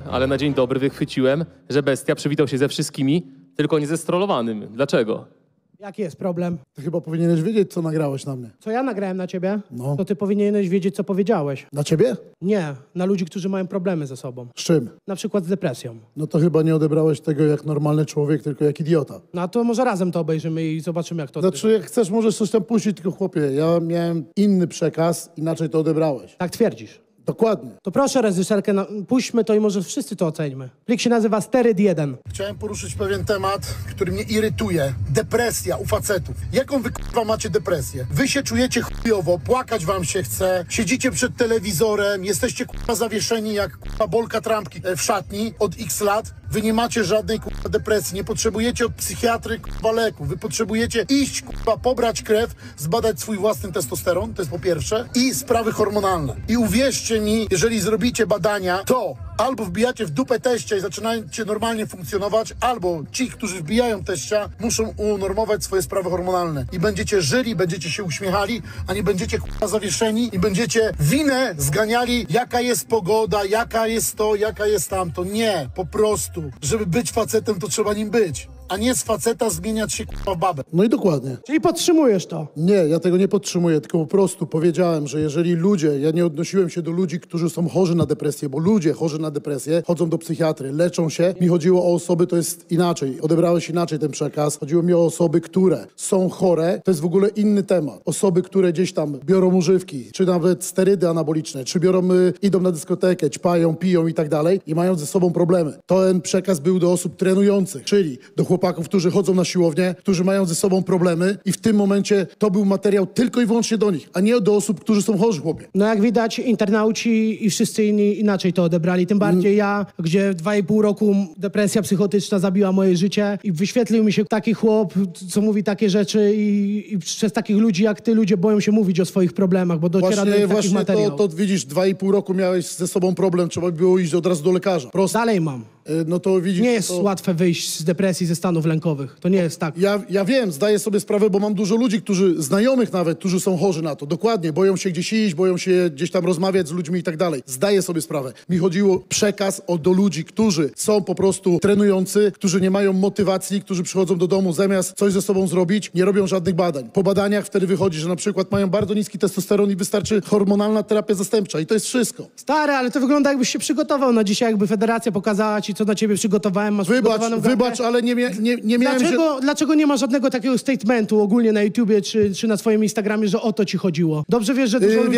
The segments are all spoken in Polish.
ale na dzień dobry wychwyciłem, że bestia przywitał się ze wszystkimi, tylko nie ze strollowanym. Dlaczego? Jaki jest problem? Ty chyba powinieneś wiedzieć, co nagrałeś na mnie. Co ja nagrałem na ciebie? No. To ty powinieneś wiedzieć, co powiedziałeś. Na ciebie? Nie, na ludzi, którzy mają problemy ze sobą. Z czym? Na przykład z depresją. No to chyba nie odebrałeś tego jak normalny człowiek, tylko jak idiota. No to może razem to obejrzymy i zobaczymy, jak to... Znaczy, jak chcesz, możesz coś tam puścić, tylko chłopie, ja miałem inny przekaz, inaczej to odebrałeś. Tak twierdzisz. Dokładnie. To proszę reżyserkę, puśćmy to i może wszyscy to oceńmy. Plik się nazywa Steryd 1. Chciałem poruszyć pewien temat, który mnie irytuje. Depresja u facetów. Jaką wy k***wa macie depresję? Wy się czujecie chujowo, płakać wam się chce, siedzicie przed telewizorem, jesteście k***wa zawieszeni jak k***wa bolka trampki w szatni od x lat. Wy nie macie żadnej k***wa depresji, nie potrzebujecie od psychiatry k***wa leku. Wy potrzebujecie iść k***wa, pobrać krew, zbadać swój własny testosteron, to jest po pierwsze, i sprawy hormonalne. I uwierzcie mi, jeżeli zrobicie badania, to albo wbijacie w dupę teścia i zaczynacie normalnie funkcjonować, albo ci, którzy wbijają teścia, muszą unormować swoje sprawy hormonalne. I będziecie żyli, będziecie się uśmiechali, a nie będziecie k***a zawieszeni i będziecie winę zganiali, jaka jest pogoda, jaka jest to, jaka jest tamto. Nie, po prostu. Żeby być facetem, to trzeba nim być. A nie z faceta zmieniać się k***a w babę. No i dokładnie. Czyli podtrzymujesz to. Nie, ja tego nie podtrzymuję, tylko po prostu powiedziałem, że jeżeli ludzie, ja nie odnosiłem się do ludzi, którzy są chorzy na depresję, bo ludzie chorzy na depresję chodzą do psychiatry, leczą się. Mi chodziło o osoby, to jest inaczej, odebrałeś inaczej ten przekaz. Chodziło mi o osoby, które są chore, to jest w ogóle inny temat. Osoby, które gdzieś tam biorą używki, czy nawet sterydy anaboliczne, czy idą na dyskotekę, ćpają, piją i tak dalej i mają ze sobą problemy. Ten przekaz był do osób trenujących, czyli do chłopaków, którzy chodzą na siłownię, którzy mają ze sobą problemy i w tym momencie to był materiał tylko i wyłącznie do nich, a nie do osób, którzy są chorzy, chłopie. No jak widać, internauci i wszyscy inni inaczej to odebrali. Tym bardziej ja, gdzie 2,5 roku depresja psychotyczna zabiła moje życie i wyświetlił mi się taki chłop, co mówi takie rzeczy i przez takich ludzi jak ty ludzie boją się mówić o swoich problemach, bo dociera do nich takich materiałów. To widzisz, 2,5 roku miałeś ze sobą problem, trzeba by było iść od razu do lekarza. Prosto. Dalej mam. No to widzisz... Nie jest łatwe wyjść z depresji, ze stanów lękowych. To nie jest tak. Ja wiem, zdaję sobie sprawę, bo mam dużo ludzi, znajomych nawet, którzy są chorzy na to. Dokładnie, boją się gdzieś iść, boją się gdzieś tam rozmawiać z ludźmi i tak dalej. Zdaję sobie sprawę. Mi chodziło przekaz do ludzi, którzy są po prostu trenujący, którzy nie mają motywacji, którzy przychodzą do domu, zamiast coś ze sobą zrobić, nie robią żadnych badań. Po badaniach wtedy wychodzi, że na przykład mają bardzo niski testosteron i wystarczy hormonalna terapia zastępcza. I to jest wszystko. Stary, ale to wygląda jakbyś się przygotował na dzisiaj, jakby federacja pokazała ci, co na ciebie przygotowałem. Masz Wybacz, ale nie miałem Dlaczego nie ma żadnego takiego statementu ogólnie na YouTubie czy na swoim Instagramie, że o to ci chodziło? Dobrze wiesz, że dużo ludzi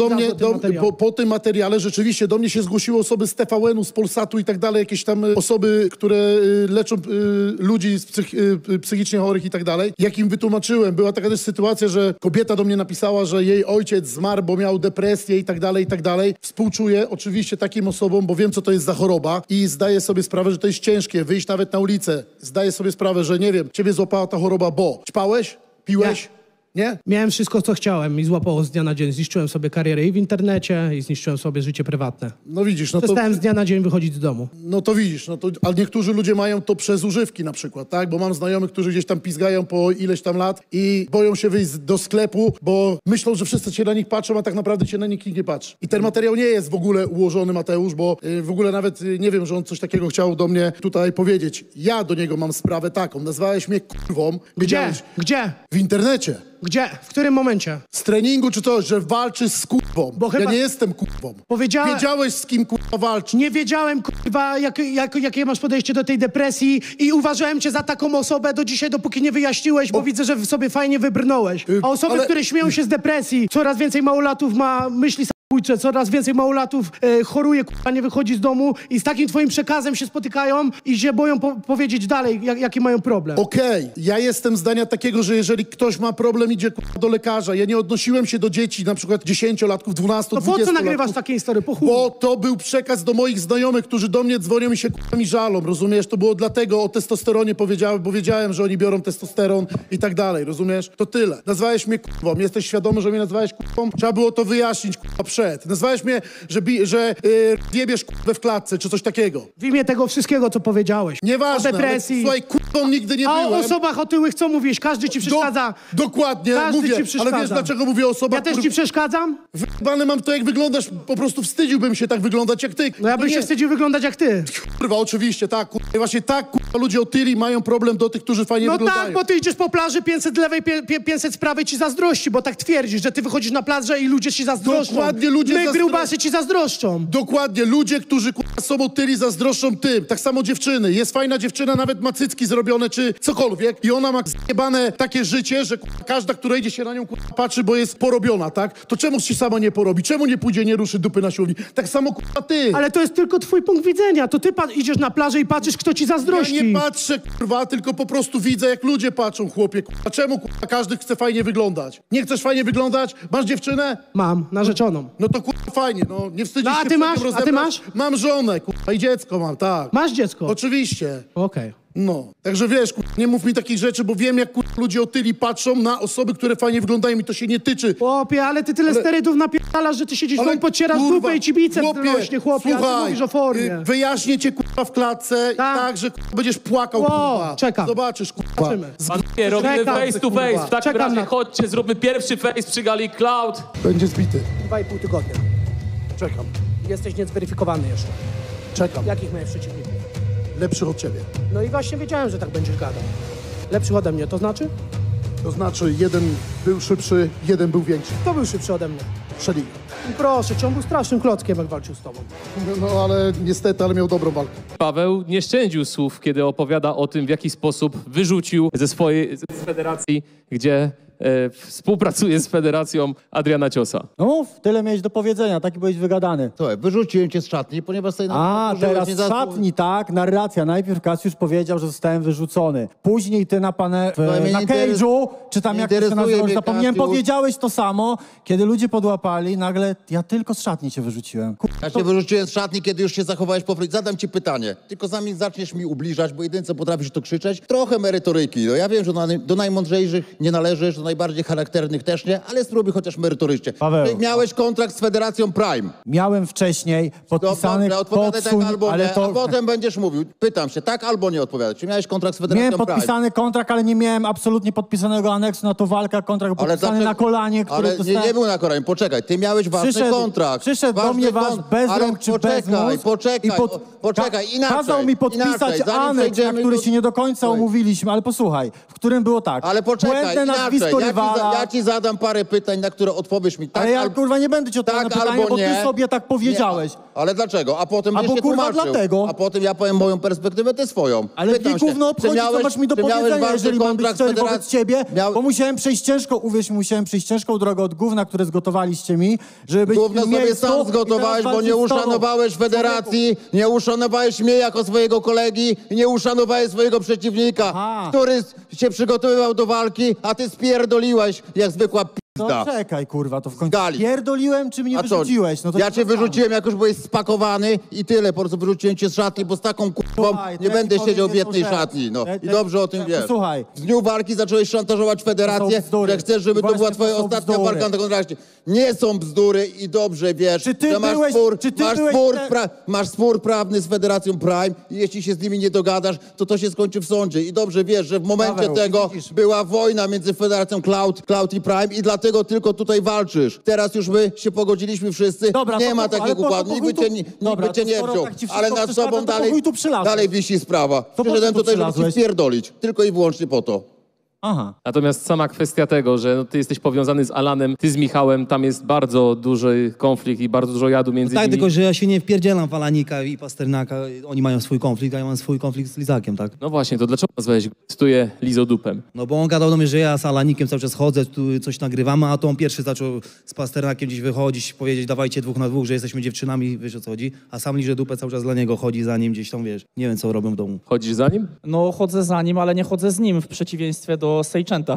po tym materiale rzeczywiście do mnie się zgłosiły osoby z TVN-u, z Polsatu i tak dalej, jakieś tam osoby, które leczą ludzi psychicznie chorych i tak dalej. Jak im wytłumaczyłem, była taka też sytuacja, że kobieta do mnie napisała, że jej ojciec zmarł, bo miał depresję i tak dalej, i tak dalej. Współczuję oczywiście takim osobom, bo wiem, co to jest za choroba i zdaję sobie sprawę, że to jest ciężkie, wyjść nawet na ulicę. Zdaję sobie sprawę, że nie wiem, ciebie złapała ta choroba, bo ćpałeś, piłeś, nie? Miałem wszystko, co chciałem i złapało z dnia na dzień. Zniszczyłem sobie karierę i w internecie i zniszczyłem sobie życie prywatne. No widzisz, no to... Przestałem z dnia na dzień wychodzić z domu. No to widzisz, ale niektórzy ludzie mają to przez używki na przykład, tak? Bo mam znajomych, którzy gdzieś tam pizgają po ileś tam lat i boją się wyjść do sklepu, bo myślą, że wszyscy się na nich patrzą, a tak naprawdę się na nich nikt nie patrzy. I ten materiał nie jest w ogóle ułożony, Mateusz, bo w ogóle nawet nie wiem, że on coś takiego chciał do mnie tutaj powiedzieć. Ja do niego mam sprawę taką. Nazwałeś mnie kurwą. Gdzie? W internecie. Gdzie? W którym momencie? Z treningu czy coś, że walczysz z kurwą. Bo chyba... Ja nie jestem kurwą. Wiedziałeś, z kim kurwa walczysz. Nie wiedziałem, kurwa, jakie masz podejście do tej depresji i uważałem cię za taką osobę do dzisiaj, dopóki nie wyjaśniłeś, bo widzę, że sobie fajnie wybrnąłeś. A osoby, które śmieją się z depresji, coraz więcej małolatów ma myśli samobójcze, coraz więcej małolatów choruje, kurwa, nie wychodzi z domu i z takim twoim przekazem się spotykają i się boją powiedzieć dalej, jaki mają problem. Okej, ja jestem zdania takiego, że jeżeli ktoś ma problem, idzie kurwa do lekarza. Ja nie odnosiłem się do dzieci, na przykład 10-latków, 12, 20 No po co nagrywasz takie historie? Po chuj. Bo to był przekaz do moich znajomych, którzy do mnie dzwonią i się kurwa mi żalą, rozumiesz? To było dlatego o testosteronie powiedziałem, bo wiedziałem, że oni biorą testosteron i tak dalej, rozumiesz? To tyle. Nazwałeś mnie kurwą, jesteś świadomy, że mnie nazwałeś kurwą? Trzeba było to wyjaśnić, kurwa, przed. Nazwałeś mnie, że jebiesz w klatce, czy coś takiego. W imię tego wszystkiego, co powiedziałeś. Nieważne, O depresji. ale, słuchaj, kurwą nigdy nie A o byłem. osobach otyłych co mówisz? Każdy ci przeszkadza. Dokładnie, Każdy mówię, ci przeszkadza. ale wiesz dlaczego mówię o osobach, Ja też ci przeszkadzam? Wyjebane mam to, jak wyglądasz, po prostu wstydziłbym się tak wyglądać jak ty. No ja bym się wstydził wyglądać jak ty. Kurwa, oczywiście, tak, kurwa. Właśnie tak, kurwa, ludzie otyli mają problem do tych, którzy fajnie No wyglądają. tak, bo ty idziesz po plaży, 500 lewej, 500 z prawej ci zazdrości, bo tak twierdzisz, że ty wychodzisz na plażę i ludzie ci zazdroszczą. Dokładnie, ludzie My grubasy ci zazdroszczą. Dokładnie, ludzie, którzy kurwa, są otyli, zazdroszczą tym. Tak samo dziewczyny. Jest fajna dziewczyna, nawet ma cycki zrobione, czy cokolwiek. I ona ma zjebane takie życie, że kurwa, każda, która idzie się na nią kurwa, patrzy, bo jest porobiona, tak? To czemu się sama nie porobi? Czemu nie pójdzie, nie ruszy dupy na siłowni? Tak samo kurwa ty. Ale to jest tylko twój punkt widzenia. To ty idziesz na plażę i patrzysz, kto ci zazdrości. Ja nie patrzę, kurwa, tylko po prostu widzę, jak ludzie patrzą, chłopie, kurwa. Czemu, kurwa, każdy chce fajnie wyglądać? Nie chcesz fajnie wyglądać? Masz dziewczynę? Mam, narzeczoną. No to, kurwa, fajnie, no. Nie wstydzisz No, a się ty przed masz? nią A ty rozebrać? masz? Mam żonę, kurwa, i dziecko mam, tak. Masz dziecko? Oczywiście. Okej. No. Także wiesz, kurwa, nie mów mi takich rzeczy, bo wiem, jak, kurwa, ludzie otyli patrzą na osoby, które fajnie wyglądają i to się nie tyczy. Chłopie, ale ty tyle sterydów napierdalasz, że ty siedzisz w domu, pocierasz kurwa, dupę i ci biceps chłopie, rośnie, chłopie, a ty słuchaj, mówisz o formie. wyjaśnię cię, kurwa, w klatce Tak. tak, że kurwa, będziesz płakał, Ło, kurwa. czekam. Zobaczysz, kurwa. Zobaczymy. Panowie, robimy Czekam, face to face. kurwa. W takim Czekam razie na- chodźcie, zróbmy pierwszy face przy gali Cloud. Będzie zbity. 2,5 tygodnia. Czekam. Jesteś niezweryfikowany jeszcze. Czekam. Jakich miałeś przeciwników? Lepszych od ciebie. No i właśnie wiedziałem, że tak będziesz gadał. Lepszych ode mnie, to znaczy? To znaczy, jeden był szybszy, jeden był większy. Kto był szybszy ode mnie? Szeli. I proszę cię, on był strasznym klockiem, jak walczył z tobą. No ale niestety, ale miał dobrą walkę. Paweł nie szczędził słów, kiedy opowiada o tym, w jaki sposób wyrzucił z federacji, gdzie współpracuje z federacją Adriana Ciosa. No, tyle miałeś do powiedzenia, taki byłeś wygadany. Słuchaj, wyrzuciłem cię z szatni, ponieważ sobie A, teraz z szatni, tak, narracja. Najpierw Kasiusz powiedział, że zostałem wyrzucony. Później ty na mnie na nie cage'u, czy tam nie jak to się interesuje nazywa, mnie, zapomniałem, Kasiusz. powiedziałeś to samo, kiedy ludzie podłapali, nagle ja tylko z szatni cię wyrzuciłem. Ja cię wyrzuciłem z szatni, kiedy już się zachowałeś po... Zadam ci pytanie, tylko zanim zaczniesz mi ubliżać, bo jedyne co potrafisz to krzyczeć, trochę merytoryki. No ja wiem, że do najmądrzejszych nie należysz, do najbardziej charakternych też nie, ale spróbuj chociaż merytorycznie. Paweł. Ty miałeś kontrakt z Federacją Prime. Miałem wcześniej podpisany Dobrze, odpowiadaj tak albo ale nie, to... a potem będziesz mówił. Pytam się, tak albo nie odpowiadać. Czy miałeś kontrakt z Federacją Miałem Prime? podpisany kontrakt, ale nie miałem absolutnie podpisanego aneksu na to walkę, kontrakt Ale podpisany dlaczego- na kolanie, który Ale dostałem... nie był na kolanie, poczekaj, ty miałeś ważny kontrakt. Przyszedł do Ważny mnie wasz bez ale rąk czy poczekaj, bez mózg poczekaj, poczekaj, inaczej. Kazał mi podpisać inaczej, zanim aneks, na przejdziemy który do- się nie do końca Słuchaj, umówiliśmy, ale posłuchaj, w którym było tak. Ale poczekaj, Błędne inaczej, nazwisko rywala, ja ci zadam parę pytań, na które odpowiesz mi tak ale ja kurwa nie będę ci odpowiadał tak na pytania, albo bo nie. ty sobie tak powiedziałeś. Nie, ale dlaczego? A potem A będziesz bo, się kurwa, tłumaczył. dlatego. A potem ja powiem moją perspektywę, ty swoją. Ale Pytam mnie się, gówno czy obchodzi, co masz mi do czy miałeś powiedzenia, ważny jeżeli mam być kontrakt z szczery wobec Federacji? ciebie, Miał- bo musiałem przejść ciężką, uwierz mi, musiałem przejść ciężką drogę od gówna, które zgotowaliście mi, żeby być w Gówno tym sobie miejscu sam i zgotowałeś, teraz bo nie walczyć z tobą. uszanowałeś federacji, nie uszanowałeś mnie jako swojego kolegi i nie uszanowałeś swojego przeciwnika, Aha. który się przygotowywał do walki, a ty spierdoliłeś jak zwykła No pizda. czekaj, kurwa, to w końcu Gali. pierdoliłem, czy mnie A co? wyrzuciłeś? No to Ja się cię zastanów. wyrzuciłem, jak już byłeś spakowany i tyle. Po prostu wyrzuciłem cię z szatni, bo z taką kurwą Słuchaj, to nie ja będę ci siedział w powiem jednej jedną rzecz. szatni. No. Ja- I ja- dobrze o tym ja- wiesz. posłuchaj. W dniu walki zacząłeś szantażować federację, To są bzdury. że chcesz, żeby to Właśnie była to twoja są ostatnia bzdury. walka na kontrakcie. Nie są bzdury i dobrze wiesz, Czy ty że masz byłeś- spór, czy ty masz, byłeś spór te- masz spór prawny z Federacją Prime i jeśli się z nimi nie dogadasz, to się skończy w sądzie. I dobrze wiesz, że w momencie Paweł, tego widzisz. była wojna między Federacją Cloud i Prime i dlatego tylko tutaj walczysz. Teraz już my się pogodziliśmy wszyscy. Dobra, nie to ma po- ale takich po co układów. po Nikt by chuj cię, tu- nikt Dobra, by cię to nie skoro wziął. tak ci wszystko Ale nad przeszkadza, sobą to po dalej, chuj tu przylazłeś? dalej wisi sprawa. po co Przyszedłem tu tutaj, żeby ci przylazłeś? spierdolić. Tylko i wyłącznie po to. Aha. Natomiast sama kwestia tego, że no, ty jesteś powiązany z Alanem, ty z Michałem, tam jest bardzo duży konflikt i bardzo dużo jadu między Tak, nimi. tylko że ja się nie wpierdzielam w Alanika i Pasternaka. Oni mają swój konflikt, a ja mam swój konflikt z Lizakiem, tak? No właśnie, to dlaczego nazwałeś cytuję lizodupem? No bo on gadał do mnie, że ja z Alanikiem cały czas chodzę, tu coś nagrywamy, a to on pierwszy zaczął z Pasternakiem gdzieś wychodzić, powiedzieć dawajcie 2 na 2, że jesteśmy dziewczynami, wiesz o co chodzi. A sam liże dupę cały czas dla niego chodzi za nim gdzieś tam, wiesz. Nie wiem, co robią w domu. Chodzisz za nim? No chodzę za nim, ale nie chodzę z nim, w przeciwieństwie do Sejczęta.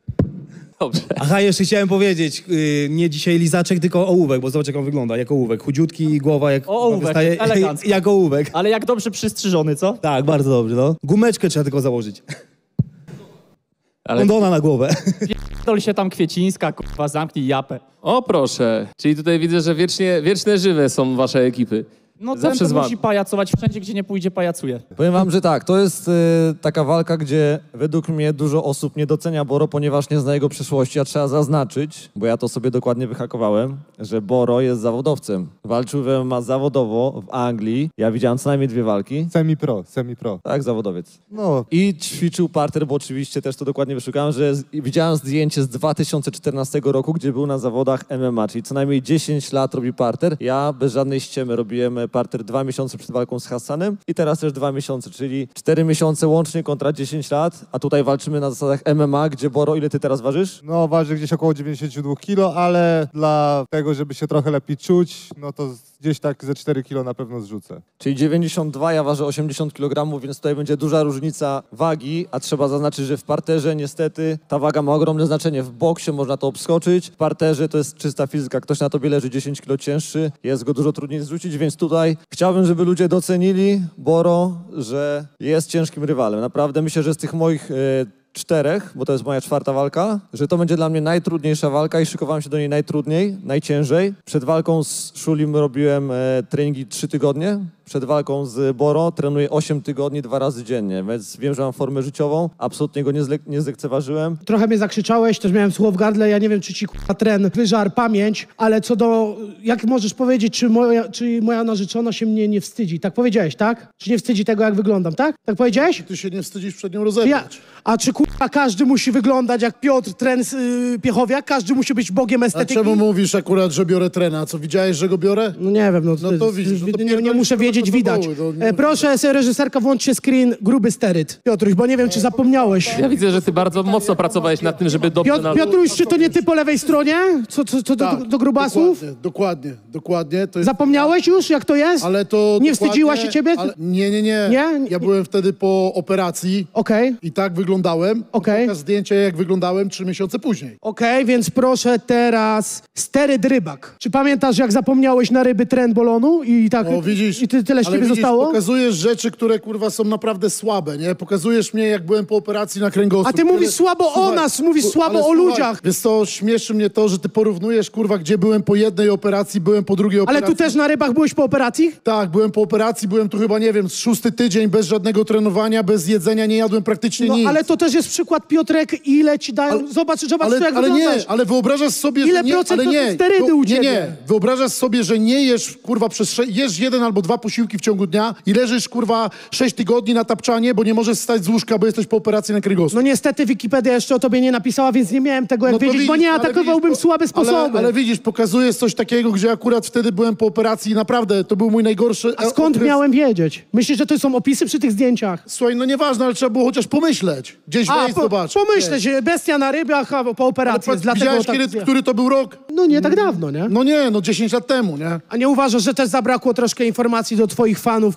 Dobrze. Aha, jeszcze chciałem powiedzieć, nie dzisiaj Lizaczek, tylko ołówek, bo zobacz jak on wygląda, jak ołówek. Chudziutki i głowa jak... Ołówek, elegancko. jak ołówek. Ale jak dobrze przystrzyżony, co? Tak, bardzo dobrze, no. Gumeczkę trzeba tylko założyć. Ale... Kondona na głowę. Dol się tam Kwiecińska, kurwa, zamknij japę. O proszę, czyli tutaj widzę, że wieczne żywe są wasze ekipy. No Zawsze ten z to wami. musi pajacować wszędzie, gdzie nie pójdzie, pajacuje. Powiem wam, że tak, to jest taka walka, gdzie według mnie dużo osób nie docenia Boro, ponieważ nie zna jego przeszłości, a trzeba zaznaczyć, bo ja to sobie dokładnie wyhakowałem, że Boro jest zawodowcem. Walczył w MMA zawodowo w Anglii. Ja widziałem co najmniej 2 walki. Semi-pro. Tak, zawodowiec. No, I ćwiczył parter, bo oczywiście też to dokładnie wyszukałem, że widziałem zdjęcie z 2014 roku, gdzie był na zawodach MMA, czyli co najmniej 10 lat robi parter. Ja bez żadnej ściemy robiłem parter 2 miesiące przed walką z Hassanem i teraz też 2 miesiące, czyli 4 miesiące łącznie kontra 10 lat, a tutaj walczymy na zasadach MMA, gdzie Boro, ile ty teraz ważysz? no waży gdzieś około 92 kg, ale dla tego, żeby się trochę lepiej czuć, no to gdzieś tak ze 4 kg na pewno zrzucę. Czyli 92, ja ważę 80 kg, więc tutaj będzie duża różnica wagi, a trzeba zaznaczyć, że w parterze niestety ta waga ma ogromne znaczenie. W boksie można to obskoczyć, w parterze to jest czysta fizyka. Ktoś na tobie leży 10 kg cięższy, jest go dużo trudniej zrzucić, więc tutaj chciałbym, żeby ludzie docenili Boro, że jest ciężkim rywalem. Naprawdę myślę, że z tych moich 4, bo to jest moja 4. walka, że to będzie dla mnie najtrudniejsza walka i szykowałem się do niej najtrudniej, najciężej. Przed walką z Szulim robiłem treningi 3 tygodnie. Przed walką z Boro trenuję 8 tygodni 2 razy dziennie, więc wiem, że mam formę życiową, absolutnie go nie zlekceważyłem. Trochę mnie zakrzyczałeś, też miałem słowo w gardle, ja nie wiem, czy ci kurwa tren wyżarł pamięć, ale co do, jak możesz powiedzieć, czy moja narzeczona się mnie nie wstydzi? Tak powiedziałeś, tak? Czy nie wstydzi tego, jak wyglądam, tak? Tak powiedziałeś? Ty się nie wstydzisz przed nią rozebrać. A czy kurwa każdy musi wyglądać jak Piotr Tren Piechowiak? Każdy musi być bogiem A estetyki? czemu mówisz akurat, że biorę trena? Co, widziałeś, że go biorę? No nie wiem, No to widzisz, no to nie muszę wiedzieć, to widać. było, no nie- Proszę, reżyserka, włączcie screen gruby steryt. Piotruś, bo nie wiem, czy zapomniałeś. Ja widzę, że ty bardzo mocno pracowałeś nad tym, żeby dobrze... Piotruś, czy to nie ty po lewej stronie? Co Tak, do grubasów? Dokładnie. To jest... Zapomniałeś już, jak to jest? Ale to Nie dokładnie- wstydziła się ciebie? Ale... Nie. Nie? Ja byłem wtedy po operacji Okej. i tak wyglądałem. Okej. Pokaż zdjęcie, jak wyglądałem 3 miesiące później. Okej, więc proszę teraz steryt rybak. Czy pamiętasz, jak zapomniałeś na ryby tren bolonu i tak O, widzisz, i tyle z ale ciebie widzisz, zostało? Pokazujesz rzeczy, które kurwa są naprawdę słabe, nie? Pokazujesz mnie, jak byłem po operacji na kręgosłup. A ty mówisz słabo o nas, mówisz słabo o ludziach. Wiesz co, śmieszy mnie to, że ty porównujesz, kurwa, gdzie byłem po jednej operacji, byłem po drugiej Ale operacji. tu też na rybach byłeś po operacji? Tak, byłem po operacji, byłem tu chyba, nie wiem, 6. tydzień, bez żadnego trenowania, bez jedzenia, nie jadłem praktycznie No nic. ale to też jest przykład, Piotrek, ile ci dają. Zobacz, to, jak ale wyglądasz. nie, ale wyobrażasz sobie, Ile że nie, procent ale to nie, są sterydy u ciebie? nie, wyobrażasz sobie, że nie jesz, kurwa, jesz 1 albo 2 posiłki w ciągu dnia i leżysz, kurwa, 6 tygodni na tapczanie, bo nie możesz wstać z łóżka, bo jesteś po operacji na kręgosłup. No niestety Wikipedia jeszcze o tobie nie napisała, więc nie miałem tego jak No to wiedzieć, bo widzisz, nie ale atakowałbym widzisz, słabe sposoby. Ale widzisz, pokazujesz coś takiego, gdzie akurat wtedy byłem po operacji i naprawdę to był mój najgorszy A skąd okres. miałem wiedzieć? Myślisz, że to są opisy przy tych zdjęciach? Słuchaj, no nieważne, ale trzeba było chociaż pomyśleć. Gdzieś wejść, zobacz. pomyśleć, bestia na rybach a po operacji, jest dlatego Widziałeś, tak... który to był rok? No nie tak dawno, nie? No nie, no 10 lat temu, nie? A nie uważasz, że też zabrakło troszkę informacji do twoich fanów,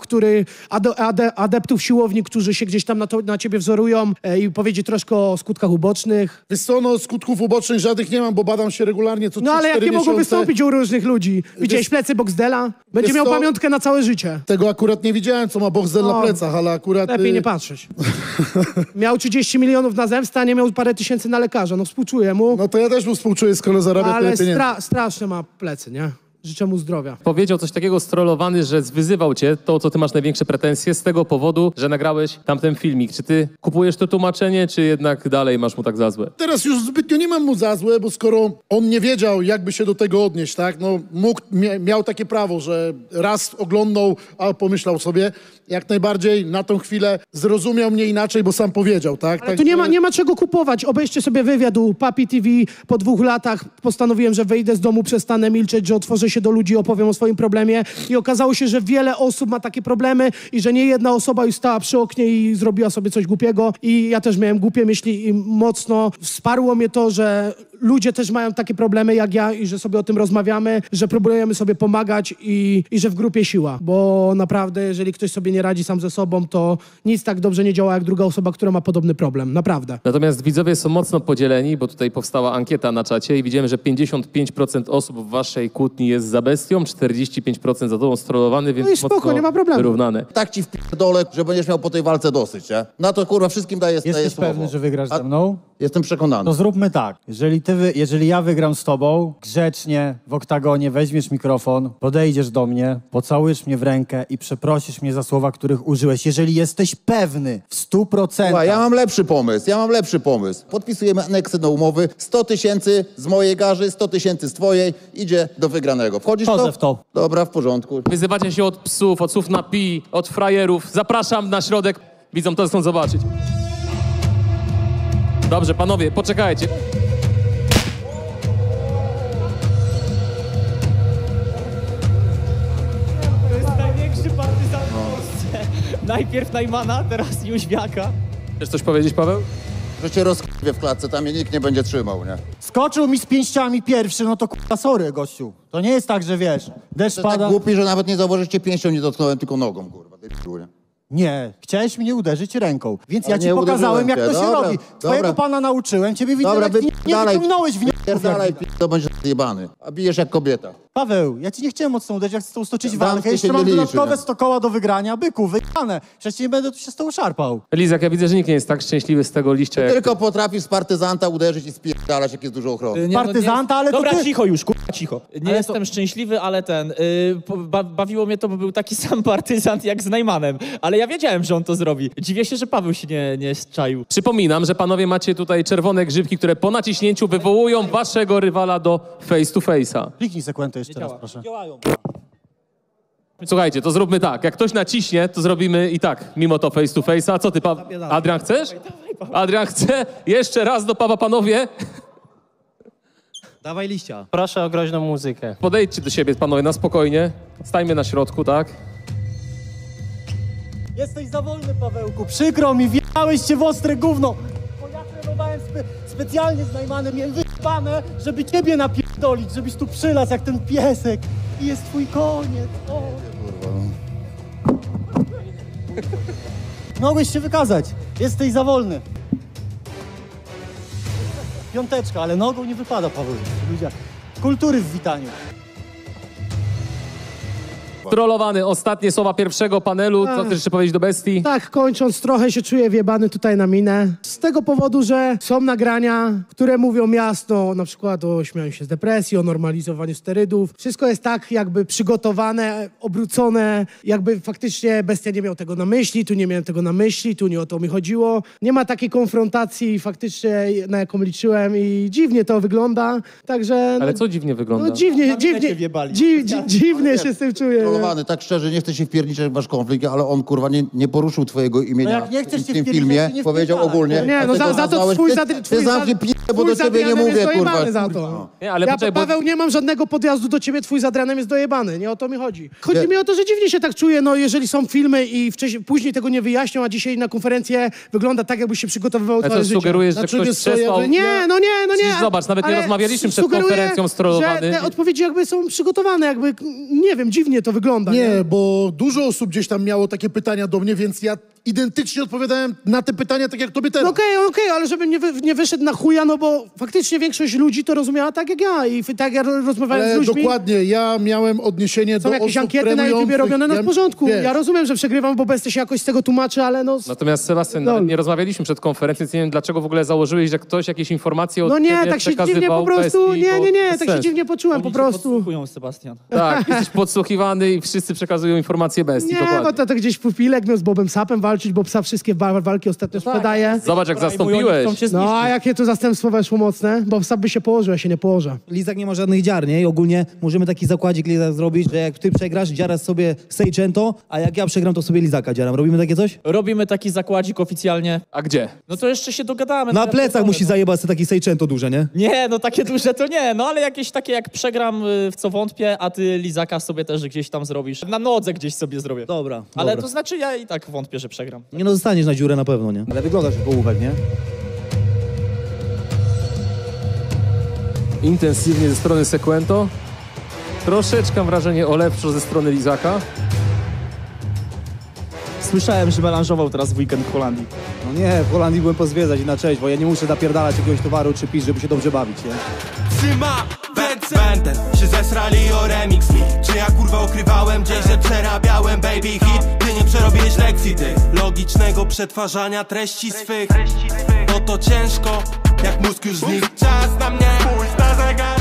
adeptów siłowni, którzy się gdzieś tam na ciebie wzorują i powiedzieć troszkę o skutkach ubocznych? Wiesz co, no skutków ubocznych żadnych nie mam, bo badam się regularnie co 3-4 No ale jakie mogą miesiące. wystąpić u różnych ludzi? Widziałeś Wiesz- plecy Boxdela? Będzie wiesz miał co? pamiątkę na całe życie. Tego akurat nie widziałem, co ma Boxdel na O, plecach, ale akurat... Lepiej nie patrzeć. Miał 30 milionów na zemstę, a nie miał parę tysięcy na lekarza. No współczuję mu, No to ja też mu współczuję, skoro zarabia ale tyle pieniędzy. straszne ma plecy, nie? Życzę mu zdrowia. Powiedział coś takiego strollowany, że wyzywał cię, to co ty masz największe pretensje, z tego powodu, że nagrałeś tamten filmik. Czy ty kupujesz to tłumaczenie, czy jednak dalej masz mu tak za złe? Teraz już zbytnio nie mam mu za złe, bo skoro on nie wiedział, jakby się do tego odnieść, tak? No miał takie prawo, że raz oglądał, a pomyślał sobie, jak najbardziej na tą chwilę zrozumiał mnie inaczej, bo sam powiedział, tak? Ale tu nie ma czego kupować. Obejrzcie sobie wywiad u Papi TV. Po 2 latach postanowiłem, że wyjdę z domu, przestanę milczeć, że otworzę się do ludzi, opowiem o swoim problemie. I okazało się, że wiele osób ma takie problemy i że nie jedna osoba już stała przy oknie i zrobiła sobie coś głupiego. I ja też miałem głupie myśli i mocno wsparło mnie to, że ludzie też mają takie problemy jak ja i że sobie o tym rozmawiamy, że próbujemy sobie pomagać i że w grupie siła. Bo naprawdę, jeżeli ktoś sobie nie radzi sam ze sobą, to nic tak dobrze nie działa jak druga osoba, która ma podobny problem. Naprawdę. Natomiast widzowie są mocno podzieleni, bo tutaj powstała ankieta na czacie i widziałem, że 55% osób w waszej kłótni jest za bestią, 45% za tobą strollowany, więc No i spoko, mocno nie ma problemu. wyrównane. Tak ci wpierdolę, że będziesz miał po tej walce dosyć, nie? Na to kurwa wszystkim daję Jesteś słowo. pewny, że wygrasz ze mną? Jestem przekonany. To zróbmy tak. Jeżeli ja wygram z tobą, grzecznie w oktagonie weźmiesz mikrofon, podejdziesz do mnie, pocałujesz mnie w rękę i przeprosisz mnie za słowa, których użyłeś. Jeżeli jesteś pewny w 100%. Słuchaj, ja mam lepszy pomysł. Podpisujemy aneksy do umowy. 100 000 z mojej garzy, 100 000 z twojej. Idzie do wygranego. Wchodzisz Wchodzę w to. Dobra, w porządku. Wyzywacie się od psów, od słów na pi, od frajerów. Zapraszam na środek. Widzą to, chcą zobaczyć. Dobrze, panowie, poczekajcie. To jest największy partyzant w Polsce. Najpierw Najmana, teraz Jóźwiaka. Chcesz coś powiedzieć, Paweł? Że cię rozkrywie w klatce, tam mnie nikt nie będzie trzymał, nie? Skoczył mi z pięściami pierwszy, no to kurwa sorry, gościu. To nie jest tak, że wiesz, deszcz To jest pada. tak głupi, że nawet nie zauważycie, pięścią nie dotknąłem, tylko nogą, kurwa. Nie? Nie, chciałeś mnie uderzyć ręką, więc Ale ja ci nie pokazałem, jak uderzyłem to cię. się Dobra, robi. dobra. Twojego pana nauczyłem, ciebie widzę, Dobra, nie wyciągnąłeś wniosków. Dalej, to będziesz zjebany. A bijesz jak kobieta. Paweł, ja ci nie chciałem mocno uderzyć, jak chcę z tą stoczyć Damskie walkę. Jeszcze się mam nie liczy, dodatkowe nie? 100 koła do wygrania, byku, wyjebane. Przecież nie będę tu się z tą szarpał. Lizak, ja widzę, że nikt nie jest tak szczęśliwy z tego liścia jak... Tylko potrafisz z partyzanta uderzyć i spierdalać, jak jest dużo ochrony. Partyzanta, ale Dobra, to ty... cicho już, kurwa, cicho. Nie Ale jestem szczęśliwy, ale bawiło mnie to, bo był taki sam partyzant jak z Najmanem. Ale ja wiedziałem, że on to zrobi. Dziwię się, że Paweł się nie zczaił. Przypominam, że panowie macie tutaj czerwone grzybki, które po naciśnięciu wywołują waszego rywala do face to face'a. Kliknij sekundę jeszcze raz, proszę. Słuchajcie, to zróbmy tak. Jak ktoś naciśnie, to zrobimy i tak, mimo to face to face'a. Co ty, Adrian, chcesz? Adrian chce? Jeszcze raz do Pawła, panowie. Dawaj liścia. Proszę o groźną muzykę. Podejdźcie do siebie, panowie, na spokojnie. Stajmy na środku, tak? Jesteś za wolny, Pawełku. Przykro mi, wjechałeś cię w ostre gówno. Bo ja trenowałem specjalnie z Najmanem, miałem wyjebane, żeby ciebie napierdolić, żebyś tu przylazł jak ten piesek. I jest twój koniec. O. Mogłeś się wykazać. Jesteś za wolny. Piąteczka, ale nogą nie wypada, Paweł. Ludzie, kultury w witaniu. Trollowany, ostatnie słowa pierwszego panelu. Co chcesz jeszcze powiedzieć do bestii? Tak, kończąc, trochę się czuję wjebany tutaj na minę. Z tego powodu, że są nagrania, które mówią jasno, na przykład o śmianiu się z depresji, o normalizowaniu sterydów. Wszystko jest tak jakby przygotowane, obrócone, jakby faktycznie bestia nie miał tego na myśli, tu nie miałem tego na myśli, tu nie o to mi chodziło. Nie ma takiej konfrontacji faktycznie, na jaką liczyłem i dziwnie to wygląda, także... Ale co dziwnie wygląda? No dziwnie się z tym czuję. Tak szczerze, nie chcę się wpierniczać w wasz konflikt, ale on, kurwa, nie poruszył twojego imienia No jak nie chcesz w się tym wpierniczać, filmie. to nie Powiedział wpierdalaj. ogólnie. Nie, no za to Ty zamknij p***, bo do ciebie nie mówię, kurwa. Za to. Nie, ale Ja, poczekaj, bo... Paweł, nie mam żadnego podjazdu do ciebie, twój z Adrianem jest dojebany, nie o to mi chodzi. Chodzi mi o to, że dziwnie się tak czuję, no jeżeli są filmy i później tego nie wyjaśnią, a dzisiaj na konferencję wygląda tak, jakbyś się przygotowywał Ale całe co, życie. sugerujesz, że ktoś przesłał... Nie, no nie. Przecież zobacz, nawet nie Ale rozmawialiśmy przed sugeruję, konferencją strollowany. że te odpowiedzi jakby są przygotowane, jakby, nie wiem, dziwnie to wygląda. Nie, bo dużo osób gdzieś tam miało takie pytania do mnie, więc ja identycznie odpowiadałem na te pytania, tak jak tobie teraz. No okej, ale żebym nie wyszedł na chuja, no bo faktycznie większość ludzi to rozumiała tak jak ja i tak jak rozmawiałem Ale z ludźmi. dokładnie, ja miałem odniesienie Są do jakieś osób ankiety na trenujących. YouTubie robione, no w porządku. Wiesz, Ja rozumiem, że przegrywam, bo bestia się jakoś z tego tłumaczy, ale no... Natomiast Sebastian, nawet nie rozmawialiśmy przed konferencją, więc nie wiem, dlaczego w ogóle założyłeś, że ktoś jakieś informacje od No nie, ciebie tak się dziwnie przekazywał po prostu, bestii, bo nie, bez tak się sensu. dziwnie poczułem po prostu. Podsłuchują, Sebastian. Tak, jesteś podsłuchiwany i wszyscy przekazują informacje bestii, Nie, dokładnie. bo to gdzieś Pupilek miał z Bobem Sapem walczyć, Bob Sap wszystkie walki ostatnio sprzedaje. Zobacz, jak zastąpiłeś. No a jakie to zastępstwo weszło mocne? Bob Sap by się położył, ja się nie położę. Lizak nie ma żadnych dziar, nie? I ogólnie możemy taki zakładzik Lizak zrobić, że jak ty przegrasz, dziarasz sobie Seicento, a jak ja przegram, to sobie Lizaka dziaram. Robimy takie coś? Robimy taki zakładzik oficjalnie. A gdzie? No to jeszcze się dogadamy. Na no, plecach musi zajebać sobie taki Seicento duże, nie? Nie, no takie duże to nie, no ale jakieś takie jak przegram, w co wątpię, a ty Lizaka sobie też gdzieś tam zrobisz. Na nodze gdzieś sobie zrobię. Dobra. Ale dobra. to znaczy ja i tak wątpię, że przegram. Nie no, zostaniesz na dziurę na pewno, nie? Ale wyglądasz jak ołówek, nie? Intensywnie ze strony Sekwento. Troszeczkę mam wrażenie lepsze ze strony Lizaka. Słyszałem, że melanżował teraz w weekend w Holandii. No nie, w Holandii byłem pozwiedzać i na cześć, bo ja nie muszę napierdalać jakiegoś towaru czy pić, żeby się dobrze bawić, nie? Trzyma Będę się zesrali o remix mi. Czy ja kurwa ukrywałem gdzieś, że przerabiałem baby hit? Ty nie przerobiłeś lekcji tych logicznego przetwarzania treści swych. No to ciężko, jak mózg już znikł. Czas na mnie, pójść na zegar.